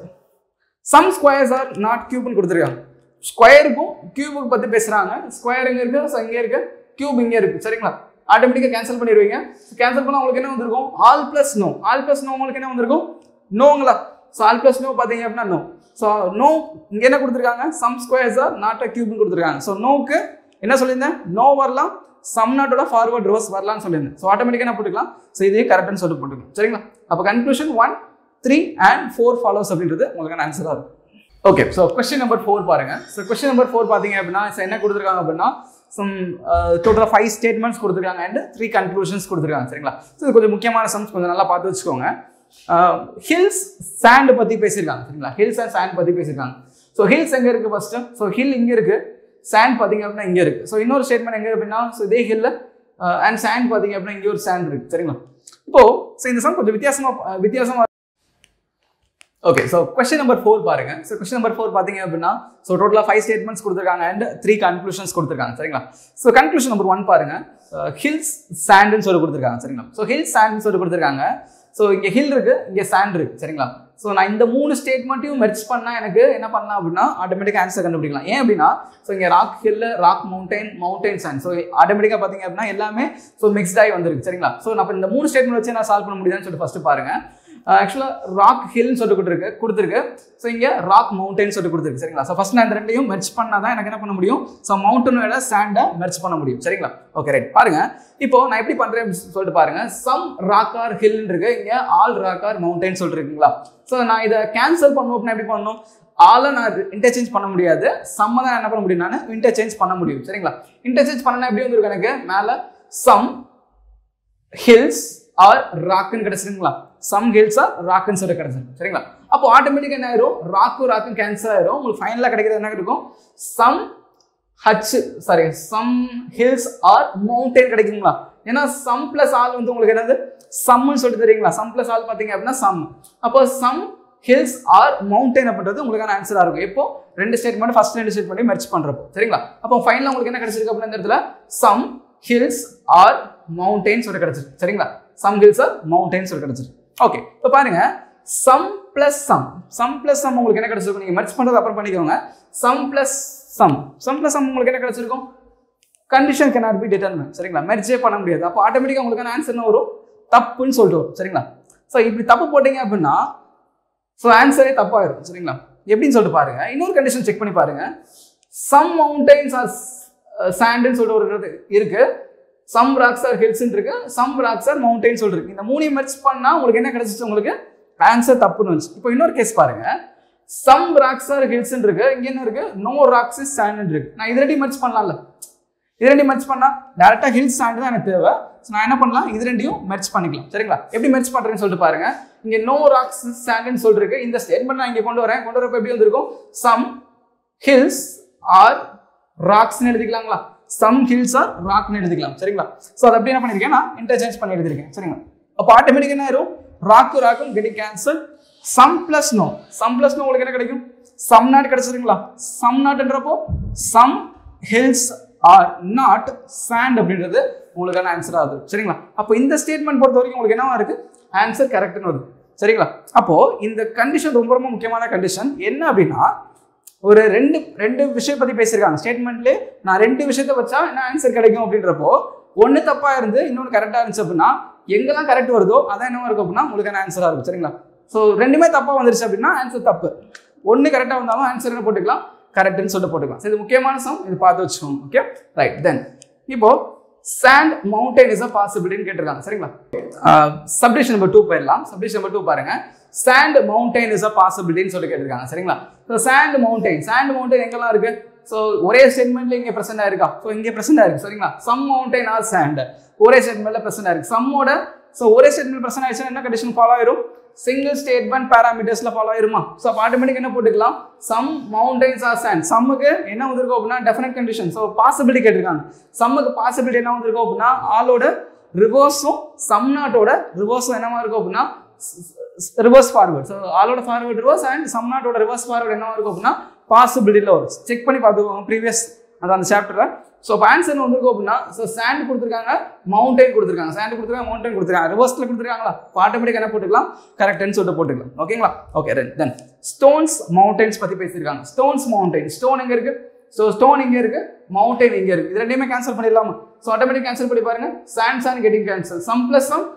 some squares are not கியூப்னு கொடுத்துருக்காங்க. ஸ்கொயருக்கும் கியூபுக்கு பற்றி பேசுறாங்க. ஸ்கொயர் எங்கே இருக்கு? ஸோ இங்கே இருக்கு. கியூப் இங்கே இருக்கு சரிங்களா. ஆட்டோமேட்டிக்காக கேன்சல் பண்ணிடுவீங்க. கேன்சல் பண்ணால் உங்களுக்கு என்ன வந்திருக்கும்? All plus no. All plus no உங்களுக்கு என்ன வந்திருக்கும்? நோங்களா. ஸோ ஆல் பிளஸ் நோ பார்த்தீங்க அப்படின்னா நோ. ஸோ நோ இங்கே என்ன கொடுத்துருக்காங்க? Some squares are not a கியூப்னு கொடுத்துருக்காங்க. ஸோ நோக்கு என்ன சொல்லியிருந்தேன்? நோ வரலாம், சம் நாட்டோட ஃபார்வர்ட் ரோஸ் வரலாம்னு சொல்லியிருந்தேன். ஸோ ஆட்டோமேட்டிக்காக என்ன போட்டுக்கலாம்? ஸோ இதே கரெக்ட்னு சொல்லிட்டு போட்டுக்கலாம் சரிங்களா. அப்போ conclusion one three and four follows அப்படின்றது உங்களுக்கான ஆன்சராக இருக்கும். Okay, so question number four பாருங்க. ஸோ கொஸ்டின் நம்பர் ஃபோர் பார்த்தீங்க அப்படின்னா என்ன கொடுத்துருக்காங்க அப்படின்னா சம் டோட்டலாக ஃபைவ் ஸ்டேட்மெண்ட்ஸ் கொடுத்துருக்காங்க அண்ட் த்ரீ கன்க்ளூஷன்ஸ் கொடுத்துருக்காங்க சரிங்களா. ஸோ இது கொஞ்சம் முக்கியமான சம்ஸ் கொஞ்சம் நல்லா பார்த்து வச்சுக்கோங்க. ஹில்ஸ் சாண்ட் பற்றி பேசியிருக்காங்க சரிங்களா. ஹில்ஸ் அண்ட் சாண்ட் பற்றி பேசியிருக்காங்க. ஸோ ஹில்ஸ் எங்கே இருக்குது ஃபர்ஸ்ட்டு? ஸோ ஹில் இங்கே இருக்குது. சாண்ட் பார்த்தீங்க அப்படின்னா இங்கே இருக்குது. ஸோ இன்னொரு ஸ்டேட்மெண்ட் எங்கே அப்படின்னா ஸோ இதே ஹில்ல அண்ட் சாண்ட் பார்த்தீங்க அப்படின்னா இங்கே ஒரு சாண்ட் இருக்குது சரிங்களா. இப்போ ஸோ இந்த சம் கொஞ்சம் வித்தியாசமாக வித்தியாசமாக okay. So question number four பாருங்க. ஸோ கொஸ்டின் நம்பர் ஃபோர் பார்த்தீங்க அப்படின்னா ஸோ டோட்டலாக ஃபைவ் ஸ்டேட்மெண்ட்ஸ் கொடுத்துருக்காங்க அண்ட் த்ரீ கன்க்ளூஷன்ஸ் கொடுத்துருக்காங்க சரிங்களா. ஸோ கன்க்ளூஷன் நம்பர் ஒன் பாருங்க. ஹில்ஸ் சாண்ட்னு சொல்லி கொடுத்துருக்காங்க சரிங்களா. ஸோ ஹில்ஸ் சாண்ட்னு சொல்லி கொடுத்துருக்காங்க. ஸோ இங்கே ஹில் இருக்கு, இங்கே சாண்ட் இருக்கு சரிங்களா. ஸோ நான் இந்த மூணு ஸ்டேட்மெண்ட்டையும் மெர்ஜ் பண்ணால் எனக்கு என்ன பண்ணலாம் அப்படின்னா ஆட்டோமேட்டிக்காக ஆன்சர் கண்டுபிடிக்கலாம். ஏன் அப்படின்னா ஸோ இங்கே rock hill, rock mountain, mountain sand. So ஆட்டோமேட்டிக்காக பார்த்தீங்க அப்படின்னா எல்லாமே ஸோ மிக்ஸ்ட் ஆகி வந்துருக்கு சரிங்களா. ஸோ நான் இந்த மூணு ஸ்டேட்மெண்ட் வச்சு நான் சால்வ் பண்ண முடியுதான்னு சொல்லிட்டு ஃபர்ஸ்ட் பாருங்க. ஆக்சுவலாக ராக் ஹில்னு சொல்லிட்டு கொடுத்துருக்கு கொடுத்துருக்கு ஸோ இங்கே ராக் மவுண்டைன் சொல்லிட்டு கொடுத்துருக்கு சரிங்களா. ஸோ ஃபர்ஸ்ட் நான் இந்த ரெண்டையும் மெர்ஜ் பண்ணால் தான் எனக்கு என்ன பண்ண முடியும்? ஸோ மவுண்டனோட சாண்டை மெர்ஜ் பண்ண முடியும் சரிங்களா. Okay right. பாருங்க இப்போ நான் எப்படி பண்றேன் சொல்லிட்டு பாருங்க. சம் ராக் ஆர் ஹில் இருக்கு, இங்கே ஆல் ராக் ஆர் மவுண்டைன் சொல்லிட்டு இருக்குங்களா. ஸோ நான் இதை கேன்சல் பண்ணணும் அப்படின்னா எப்படி பண்ணணும்? ஆலை நான் இன்டர்சேஞ்ச் பண்ண முடியாது, சம்ம தான் என்ன பண்ண முடியும்? நான் இன்டர்சேஞ்ச் பண்ண முடியும் சரிங்களா. இன்டர்சேஞ்ச் பண்ணனா எப்படி வந்துருக்கு? எனக்கு மேலே சம் ஹில்ஸ் ஆர் ராக்குன்னு கிடைச்சிருங்களா. சம் ஹில்ஸ் ஆர் ராக்குன்னு சொல்லி கிடைச்சிருக்கு சரிங்களா. அப்போ ஆட்டோமேட்டிக்காக என்ன ஆயிரும்? ராக்கும் ராக்கும் கேன்சல் ஆயிரும். உங்களுக்கு ஃபைனலாக கிடைக்கிறது என்ன கிடைக்கும்? சம் ஹச் sorry some hills are mountain கிடைக்குங்களா. ஏன்னா சம் பிளஸ் ஆல் வந்து உங்களுக்கு என்னது? சம்னு சொல்லிட்டு தெரியுங்களா. சம் பிளஸ் ஆல் பார்த்தீங்க அப்படின்னா சம். அப்போ சம் ஹில்ஸ் ஆர் மவுண்டைன் அப்படின்றது உங்களுக்கான ஆன்சராக இருக்கும். இப்போ ரெண்டு ஸ்டேட்மெண்ட் ஃபர்ஸ்ட் ரெண்டு ஸ்டேட்மெண்ட் மெர்ஜ் பண்றப்போ சரிங்களா. அப்போ ஃபைனலாக உங்களுக்கு என்ன கிடைச்சிருக்கு அப்படின்னா இந்த இடத்துல சம் ஹில்ஸ் ஆர் மவுண்டைன் சொல்லி கிடைச்சிருக்கு சரிங்களா. சம் ஹில்ஸ் ஆர் மவுண்டைன் சொல்லி கிடைச்சிருக்கு. ஓகே, இப்போ பாருங்க some plus some some plus some உங்களுக்கு என்ன கிடைச்சிருக்கும்? நீங்க மெர்ஜ் பண்றது அப்புறம் பண்ணிக்கோங்க. Some plus some some plus some உங்களுக்கு என்ன கிடைச்சிருக்கும்? கண்டிஷன் cannot be determined சரிங்களா. மெர்ஜே பண்ண முடியாது. அப்போ ஆட்டோமேட்டிக்காக உங்களுக்கான ஆன்சர் என்ன வரும்? தப்புன்னு சொல்லிட்டு வரும் சரிங்களா. ஸோ இப்படி தப்பு போட்டீங்க அப்படின்னா ஸோ ஆன்சரே தப்பாயிரும் சரிங்களா. எப்படின்னு சொல்லிட்டு பாருங்க. இன்னொரு கண்டிஷன் செக் பண்ணி பாருங்க. சம் மவுண்டைன்ஸ் ஆர் சாண்ட்னு சொல்லிட்டு ஒரு இருக்கு, சம் ராக்ஸ் ஆர் ஹில்ஸ் இருக்கு, சம் ராக்ஸ் ஆர் மவுண்டைன் சொல்லிருக்கு. இந்த மூணையும் மெர்ஜ் பண்ணா உங்களுக்கு என்ன கிடைச்சிச்சு? உங்களுக்கு ஆன்சர் தப்புன்னு வந்துச்சு. இப்போ இன்னொரு கேஸ் பாருங்க. some rocks are hills இருக்கு, இங்க என்ன இருக்கு, no rocks is sand இருக்கு. நான் இது ரெண்டையும் மெர்ஜ் பண்ணலாம்ல, இது ரெண்டையும் மெர்ஜ் பண்ணா டைரக்டா ஹில்ஸ் சாண்ட் தான் எனக்கு தேவை. ஸோ நான் என்ன பண்ணலாம், இது ரெண்டையும் மெர்ஜ் பண்ணிக்கலாம். சரிங்களா? எப்படி மெர்ஜ் பண்றேன்னு சொல்லிட்டு பாருங்க. இங்க நோ ராக்ஸ் சாண்ட்னு சொல்லிருக்கு, இந்த ஸ்டேட்மெண்ட் நான் இங்க கொண்டு வரேன். கொண்டு வரப்ப எப்படி வந்திருக்கும், சம் ஹில்ஸ் ஆர் ராக்ஸ்னு எழுதிக்கலாங்களா, சம் ஹில்ஸ் ஆர் ராக்னு எழுதிக்கலாம். சரிங்களா? ஸோ அதை அப்படி என்ன பண்ணிருக்கேன், நான் இன்டர்சேஞ்ச் பண்ணி எழுதிருக்கேன். சரிங்களா? அப்போ ஆட்டோமேட்டிக் என்ன ஆயிரும், ராக்கு ராக்கும் getting cancel. Some plus no, some plus no உங்களுக்கு என்ன கிடைக்கும், சம் நாட் கிடைச்சிருங்களா. சம் நாட்ன்றப்போ some hills are not sand அப்படின்றது உங்களுக்கான ஆன்சர் ஆகுது. சரிங்களா? அப்போ இந்த ஸ்டேட்மெண்ட் பொறுத்த வரைக்கும் உங்களுக்கு என்னவா இருக்கு, ஆன்சர் கரெக்ட்னு வருது. சரிங்களா? அப்போ இந்த கண்டிஷன் ரொம்ப ரொம்ப முக்கியமான கண்டிஷன். என்ன அப்படின்னா, ஒரு ரெண்டு ரெண்டு விஷயம் பத்தி பேசியிருக்காங்க ஸ்டேட்மெண்ட்லேயே. நான் ரெண்டு விஷயத்த வச்சா என்ன ஆன்சர் கிடைக்கும் அப்படின்றப்போ, ஒன்று தப்பா இருந்து இன்னொன்று கரெக்டாக இருந்துச்சு அப்படின்னா, எங்கெல்லாம் கரெக்ட் வருதோ அதான் என்னவா இருக்கும் அப்படின்னா உங்களுக்கான ஆன்சராக இருக்கும். சரிங்களா? ஸோ ரெண்டுமே தப்பா வந்துருச்சு அப்படின்னா ஆன்சர் தப்பு. ஒன்று கரெக்டாக வந்தாலும் ஆன்சர் என்ன போட்டுக்கலாம், கரெக்ட்னு சொல்லிட்டு போட்டுக்கலாம். இது முக்கியமான சம், இது பார்த்து வச்சுக்கோங்க. Okay right. தென் இப்போ சாண்ட் மவுண்டைன் இஸ் அ பாசிபிலிட்டின்னு கேட்டிருக்காங்க. சரிங்களா? சப்டிஷன் நம்பர் டூ போயிடலாம். சப்டிஷன் நம்பர் டூ பாருங்க. சாண்ட் மவுண்டைன் இஸ் அ பாசிபிலிட்டின்னு சொல்லி கேட்டிருக்காங்க. சரிங்களா? So sand mountain, sand mountain எங்கெல்லாம் இருக்கு, ஸோ ஒரே ஸ்டேட்மெண்ட்ல இங்கே பிரசன்ட் ஆயிருக்கா, ஸோ இங்கே பிரசன்ட் ஆயிருக்கு. சரிங்களா? சம் மவுண்டைன் ஆர் சாண்ட் ஒரே ஸ்டேட்மெண்ட்ல பிரசன்ட் ஆயிருக்கு. சம்மோட ஸோ ஒரே ஸ்டேட்மெண்ட் பிரசன்ட் ஆயிடுச்சுன்னா என்ன கண்டிஷன் ஃபாலோ ஆயிரும், சிங்கிள் ஸ்டேட்மெண்ட் பாராமீட்டர்ஸ்ல ஃபாலோ ஆயிருமா. ஸோ அப்போ ஆட்டோமேட்டிக் என்ன போட்டுக்கலாம், சம் மவுண்டைன்ஸ் ஆர் சாண்ட். சம்முக்கு என்ன வந்திருக்கும் அப்படின்னா டெஃபினட் கண்டிஷன். ஸோ பாசிபிலிட்டி கேட்டிருக்காங்க. சம்முக்கு பாசிபிலிட்டி என்ன வந்திருக்கும் அப்படின்னா ஆலோட ரிவர்ஸும் சம் நாட்டோட ரிவர்ஸும் என்னவா இருக்கும் அப்படின்னா ரிவர்ஸ் ஃபார்வர்ட். ஸோ ஆலோட ஃபார்வர்ட் ரிவர்ஸ் அண்ட் சம் நாட்டோட ரிவர்ஸ் ஃபார்வர்ட் என்னவா இருக்கும் அப்படின்னா பாசிபிலிட்டியில் வரும். செக் பண்ணி பார்த்துக்கோங்க ப்ரீவியஸ் அது அந்த சாப்டர்ல. ஸோ இப்போ ஆன்சர் வந்திருக்கும் அப்படின்னா, ஸோ சாண்ட் கொடுத்துருக்காங்க, மவுண்டைன் கொடுத்துருக்காங்க, சாண்ட் கொடுத்துருக்காங்க, மவுண்டைன் கொடுத்துருக்காங்க, ரிவர்ஸ்ல கொடுத்துருக்காங்களா, ஆட்டோமேட்டிக் என்ன போட்டுக்கலாம், கரெக்ட்னு சொல்லிட்டு போட்டுக்கலாம். ஓகேங்களா? ஓகே தென் ஸ்டோன்ஸ் மவுண்டைன்ஸ் பத்தி பேசியிருக்காங்க. ஸ்டோன்ஸ் மவுண்டைன், ஸ்டோன் எங்க இருக்கு, ஸோ ஸ்டோன் இங்க இருக்கு, மவுண்டைன் இங்க இருக்கு. இது ரெண்டையுமே கேன்சல் பண்ணிடலாமா. ஸோ ஆட்டோமேட்டிக் கேன்சல் பண்ணி பாருங்க. Sand sand getting cancel. Some plus some,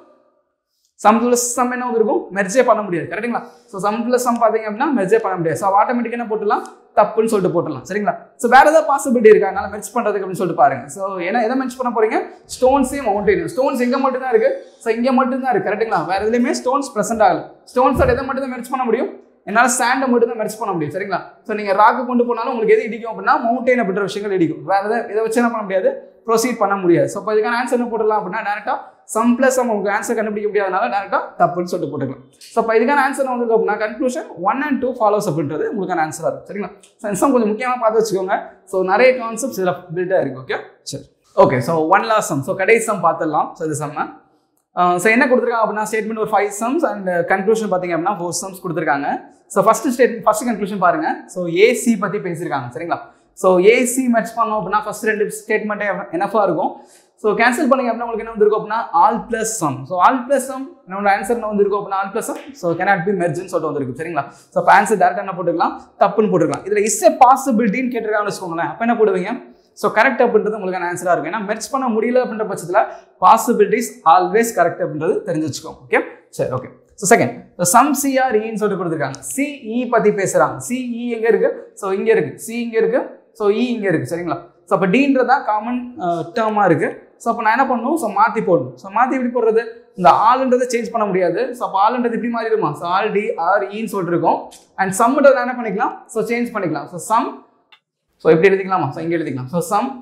some plus some என்ன வந்திருக்கும், மெர்ஜே பண்ண முடியாது. கரெக்டுங்களா? ஸோ சம் பிளஸ் சம் பார்த்தீங்க அப்படின்னா மெர்ஜே பண்ண முடியாது. ஸோ ஆட்டோமேட்டிக் என்ன போட்டுலாம், தப்புன்னு சொல்லிட்டு போட்டுலாம். சரிங்களா? ஸோ வேற ஏதாவது பாசிபிலிட்டி இருக்கா அதனால மெர்ஜ் பண்றதுக்கு அப்படின்னு சொல்லிட்டு பாருங்க. ஸோ ஏன்னா எதை மெர்ஜ் பண்ண போறீங்க, ஸ்டோன்ஸையும் மவுண்டைன். ஸ்டோன்ஸ் எங்க மட்டும் தான் இருக்கு, ஸோ இங்க மட்டும் தான் இருக்கு. கரெக்டுங்களா? வேற எதுலையுமே ஸ்டோன்ஸ் பிரசன்ட் ஆகல. ஸ்டோன்ஸ் எதை மட்டும் தான் மெர்ஜ் பண்ண முடியும், என்னால் சாண்டை மட்டும் தான் மெர்ஜ் பண்ண முடியும். சரிங்களா? ஸோ நீங்க ராக்கு கொண்டு போனாலும் உங்களுக்கு எது இடிக்கும் அப்படின்னா மவுண்டைன் அப்படின்ற விஷயங்கள் இடிக்கும். வேற எதை இதை வச்சு என்ன பண்ண முடியாது, ப்ரொசீட் பண்ண முடியாது. ஸோ இப்போ இதுக்கான ஆன்சர் என்ன போடலாம் அப்படின்னா டேரக்டா சம் பிளஸ் சம் உங்களுக்கு ஆன்சர் கண்டுபிடிக்க முடியாதனால டேரக்டா தப்புன்னு சொல்லிட்டு போட்டுக்கலாம். ஸோ இப்போ இதுக்கான ஆன்சர் வந்து அப்படின்னா conclusion one and two follows அப்படின்றது உங்களுக்கான ஆன்சராக இருக்கும். சரிங்களா? ஸோ சம் கொஞ்சம் முக்கியமாக பார்த்து வச்சுக்கோங்க. ஸோ நிறைய கான்செப்ட்ஸ் இதில் பில்டாக இருக்கு. ஓகே சரி okay. So one last sum, so கடைசி சம் பார்த்துடலாம். ஸோ இது சம்ம ஸோ என்ன கொடுத்துருக்காங்க அப்படின்னா ஸ்டேட்மெண்ட் ஒரு ஃபைவ் சம்ஸ் அண்ட் கன்க்ளூஷன் பார்த்தீங்க அப்படின்னா ஃபோர் சம்ஸ் கொடுத்துருக்காங்க. So first statement first conclusion பாருங்க. ஸோ ஏசி பற்றி பேசியிருக்காங்க. சரிங்களா? ஸோ ஏசி மேட்ச் பண்ணோம் அப்படின்னா ஃபர்ஸ்ட் ரெண்டு ஸ்டேட்மெண்ட்டே எனஃபாக இருக்கும். ஸோ கேன்சல் பண்ணீங்க அப்படின்னா உங்களுக்கு என்ன வந்திருக்கும் அப்படின்னா all plus some. So all plus some நம்மளோட ஆன்சர் என்ன வந்திருக்கும் அப்படின்னா all plus some. So cannot be மெர்ஜ்னு சொல்லிட்டு வந்திருக்கு. சரிங்களா? ஸோ இப்போ ஆன்சர் டேரக்டாக என்ன போட்டுக்கலாம், தப்புன்னு போட்டுக்கலாம். இதில் இஸ் எ பாசிபிலிட்டின்னு கேட்டிருக்காங்கன்னு வச்சுக்கோங்களேன். அப்போ என்ன போடுவீங்க, ஸோ கரெக்ட் அப்படின்றது உங்களுக்கான ஆன்சராக இருக்கும். ஏன்னா மெர்ஜ் பண்ண முடியல அப்படின்ற பட்சத்தில் பாசிபிலிட்டிஸ் ஆல்வேஸ் கரெக்ட் அப்படின்றது தெரிஞ்சு வச்சுக்கோங்க. ஓகே சரி okay. So second some C are இன்னு சொல்லிட்டு கொடுத்துருக்காங்க. சிஇ பற்றி பேசுகிறாங்க. சிஇ எங்கே இருக்கு, ஸோ இங்கே இருக்கு, சி இங்கே இருக்கு, ஸோ இ இங்கே இருக்கு. சரிங்களா? ஸோ அப்போ டீன்றதான் காமன் டேர்மாக இருக்கு. ஸோ அப்போ நான் என்ன பண்ணணும், ஸோ மாற்றி போடணும். ஸோ மாற்றி எப்படி போடுறது, இந்த ஆளுன்றதை சேஞ்ச் பண்ண முடியாது. ஸோ அப்போ ஆளுன்றது எப்படி மாறிடுமா, ஸோ ஆல் டி ஆர் இன்னு சொல்லிட்டு இருக்கோம். அண்ட் சம்ன்றதை என்ன பண்ணிக்கலாம், ஸோ சேஞ்ச் பண்ணிக்கலாம். ஸோ சம், ஸோ எப்படி எழுதிக்கலாமா, ஸோ இங்கே எழுதிக்கலாம். ஸோ சம்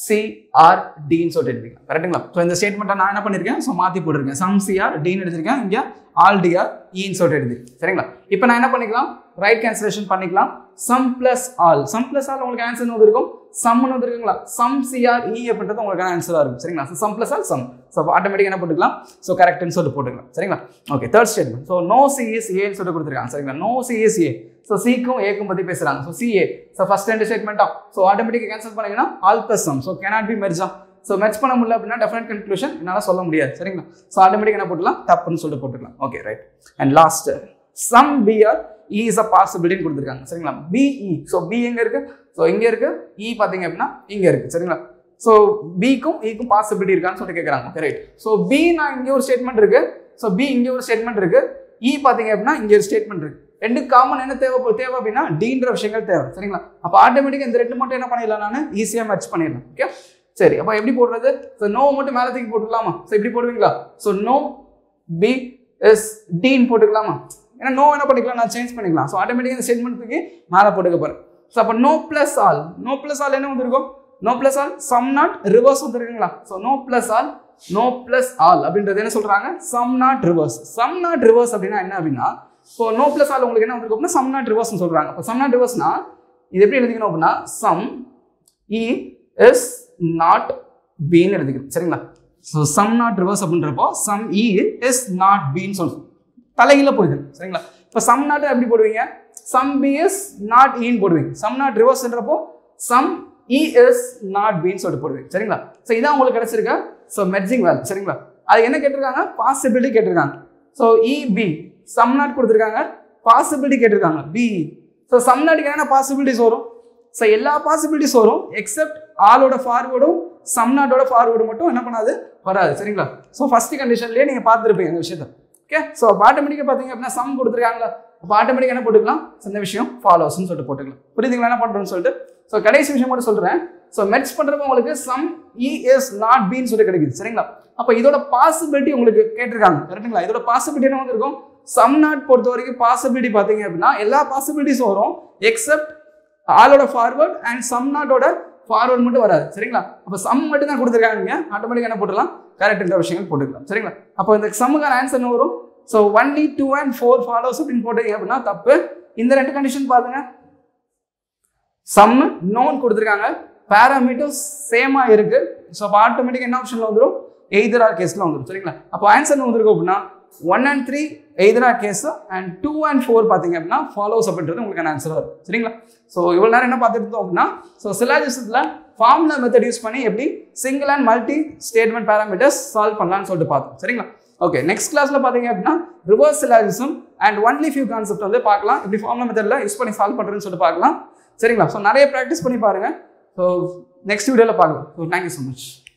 சிஆர் டின்னு சொல்லிட்டு எழுதிக்கலாம். கரெக்டுங்களா? ஸோ இந்த ஸ்டேட்மெண்ட்டை நான் என்ன பண்ணியிருக்கேன், ஸோ மாற்றி போட்டிருக்கேன். சம் சிஆர் டின்னு எழுதிருக்கேன், இங்கே ஆல் டிஆர் இன்னு சொல்லிட்டு எழுதி. சரிங்களா? இப்போ நான் என்ன பண்ணிக்கலாம், ரைட் கேன்சலேஷன் பண்ணிக்கலாம். Some plus all, some plus all உங்களுக்கு ஆன்சர் வந்து இருக்கும், சம்னு வந்துருக்குங்களா, சம் சிஆர் இ அப்படின்றது உங்களுக்கு ஆன்சராக இருக்கும். சரிங்களா? So some plus all some. So ஆட்டோமேட்டிக்காக என்ன போட்டுக்கலாம், ஸோ கரெக்ட்னு சொல்லிட்டு போட்டுக்கலாம். சரிங்களா? Okay third statement. So no C is ஏன்னு சொல்லிட்டு கொடுத்துருக்காங்க. சரிங்களா? No C is A. So சிக்கும் ஏக்கும் பற்றி பேசுகிறாங்க. ஸோ சிஏ, ஸோ ஃபர்ஸ்ட் ரெண்டு ஸ்டேட்மெண்ட்டா, ஸோ ஆட்டோமேட்டிக்காக கேன்சல் பண்ணீங்கன்னா all plus some. So cannot be மெர்ஜா. ஸோ மெர்ஜ் பண்ண முடியல அப்படின்னா டெஃபினட் கன்க்ளூஷன் என்னால் சொல்ல முடியாது. சரிங்களா? ஸோ ஆட்டோமேட்டிக்காக என்ன போட்டுக்கலாம், தப்புன்னு சொல்லிட்டு போட்டுக்கலாம். Okay right. And last some B are E is a பாசிபிலிட்டின்னு கொடுத்துருக்காங்க. சரிங்களா? பிஇ, ஸோ பி எங்கே இருக்கு, ஸோ இங்கே இருக்கு, இ பார்த்தீங்க அப்படின்னா இங்கே இருக்கு. சரிங்களா? ஸோ பிக்கும் இக்கும் பாசிபிலிட்டி இருக்கான்னு சொல்லிட்டு கேட்குறாங்க. Okay right. ஸோ பி நான் இங்கே ஒரு ஸ்டேட்மெண்ட் இருக்கு, ஸோ பி இங்கே ஒரு ஸ்டேட்மெண்ட் இருக்கு, இ பார்த்தீங்க அப்படின்னா இங்கே ஒரு ஸ்டேட்மெண்ட் இருக்கு. ரெண்டு காமன் என்ன தேவை தேவை அப்படின்னா டீன்ற விஷயங்கள் தேவை. சரிங்களா? அப்போ ஆட்டோமேட்டிக்காக இந்த ரெண்டு மட்டும் என்ன பண்ணிடலாம், நான் ஈஸியாக மேட்ச் பண்ணிடலாம். ஓகே சரி. அப்போ எப்படி போடுறது, ஸோ நோ மட்டும் மேலே தூக்கி போட்டுக்கலாமா, ஸோ இப்படி போடுவீங்களா, ஸோ நோ பி எஸ் டின்னு போட்டுக்கலாமா, ஏன்னா நோ என்ன பண்ணிக்கலாம், நான் சேஞ்ச் பண்ணிக்கலாம். ஸோ ஆட்டோமேட்டிக்காக இந்த ஸ்டேட்மெண்ட்டுக்கு மேலே போட்டுக்க போகிறேன். ஸோ அப்போ no plus all, no plus all என்ன வந்திருக்கும், no plus all some not reverse வந்துருக்குங்களா. So no plus all, no plus all அப்படின்றது என்ன சொல்கிறாங்க, some not reverse. Some not reverse அப்படின்னா என்ன அப்படின்னா, ஸோ நோ ப்ளஸ் ஆல் உங்களுக்கு என்ன வந்திருக்கும் அப்படின்னா சம் நாட் ரிவர்ஸ்னு சொல்கிறாங்க. இப்போ சம் நாட் ரிவர்ஸ்னா இது எப்படி எழுதிக்கணும் அப்படின்னா சம் இ இஸ் நாட் பின்னு எழுதிக்கணும். சரிங்களா. ஸோ சம் நாட் ரிவர்ஸ் அப்படின்றப்போ சம் இ இஸ் நாட் பின்னு சொல்லணும், தலைகீழ போயிடும். சரிங்களா. இப்போ சம் நாட் எப்படி போடுவீங்க, சம் பி இஸ் நாட் இன்னு போடுவீங்க. சம் நாட் ரிவர்ஸ்ன்றப்போ சம் இ இஸ் நாட் பின்னு சொல்லிட்டு போடுவீங்க. சரிங்களா. ஸோ இதான் உங்களுக்கு கிடைச்சிருக்க ஸோ மெர்ஜிங் வேல்யூ. சரிங்களா. அது என்ன கேட்டிருக்காங்க, பாசிபிலிட்டி கேட்டிருக்காங்க. ஸோ இபி சம் நாட் கொடுத்துருக்காங்க, பாசிபிலிட்டி கேட்டிருக்காங்க பி. ஸோ சம் நாட்டுக்கு என்னென்ன பாசிபிலிட்டிஸ் வரும், ஸோ எல்லா பாசிபிலிட்டிஸ் வரும் எக்ஸப்ட் ஆலோட ஃபார்வேர்டும் சம் நாட்டோட ஃபார்வேர்டு மட்டும் என்ன பண்ணாது, வராது. சரிங்களா. ஸோ ஃபர்ஸ்ட் கண்டிஷன்லேயே நீங்கள் பார்த்துருப்பீங்க இந்த விஷயத்தை. ஓகே. ஸோ ஆட்டோமேட்டிக்காக பார்த்தீங்க அப்படின்னா சம் கொடுத்துருக்காங்களா, அப்போ ஆட்டோமேட்டிக்காக என்ன போட்டுக்கலாம், இந்த விஷயம் ஃபாலோஸ்ன்னு சொல்லிட்டு போட்டுக்கலாம். புரியுதுங்களா என்ன பண்ணுறோன்னு சொல்லிட்டு. ஸோ கடைசி விஷயம் மட்டும் சொல்கிறேன். ஸோ மெர்ஜ் பண்ணுறப்ப உங்களுக்கு சம் இ இஸ் நாட் பின்னு சொல்லி கிடைக்குது. சரிங்களா. அப்போ இதோட பாசிபிலிட்டி உங்களுக்கு கேட்டிருக்காங்க. கரெக்டுங்களா. இதோட பாசிபிலிட்டி என்ன வந்திருக்கும், சம் நாட் பொறுத்த வரைக்கும் பாசிபிலிட்டி பார்த்தீங்க அப்படின்னா எல்லா பாசிபிலிட்டிஸும் வரும் எக்ஸப்ட் ஆலோட ஃபார்வர்ட் அண்ட் சம் நாட்டோட ஃபார்வர்ட் மட்டும் வராது. சரிங்களா. அப்போ சம் மட்டும் தான் கொடுத்துருக்காங்க, ஆட்டோமேட்டிக்காக என்ன போட்டுக்கலாம், கரெக்ட்ன்ற விஷயங்கள் போட்டுக்கலாம். சரிங்களா. அப்போ இந்த சம்முக்கான ஆன்சர் என்ன வரும், so only two and four follows அப்படின்னு போட்டீங்க அப்படின்னா தப்பு. இந்த ரெண்டு கண்டிஷன் பாருங்க, சம் நோன் கொடுத்துருக்காங்க, பேராமீட்டர்ஸ் சேமா இருக்கு. ஸோ அப்போ ஆட்டோமேட்டிக்காக என்ன ஆப்ஷன்ல வந்துடும், எய்தர் ஆர் கேஸ்ல வந்துடும். சரிங்களா. அப்போ ஆன்சர் வந்துருக்கும் அப்படின்னா one and three either or case and two and four பார்த்தீங்க அப்படின்னா ஃபாலோஸ் அப்படின்றது உங்களுக்கு ஆன்சர் வரும். சரிங்களா. ஸோ இவ்வளோ நேரம் என்ன பார்த்துட்டு இருந்தோம் அப்படின்னா ஸோ சிலாஜிசத்தில் ஃபார்முலா மெத்தட் யூஸ் பண்ணி எப்படி single and multi statement parameters solve பண்ணலாம்னு சொல்லிட்டு பார்த்தோம். சரிங்களா. ஓகே. நெக்ஸ்ட் கிளாஸ்ல பார்த்தீங்க அப்படின்னா reverse syllogism and only few concept வந்து பார்க்கலாம், எப்படி ஃபார்முலா மெத்தடில் யூஸ் பண்ணி சால்வ் பண்ணுறதுன்னு சொல்லிட்டு பார்க்கலாம். சரிங்களா. ஸோ நிறைய ப்ராக்டிஸ் பண்ணி பாருங்க. ஸோ நெக்ஸ்ட் வீடியோவில் பார்க்கலாம். So thank you so much.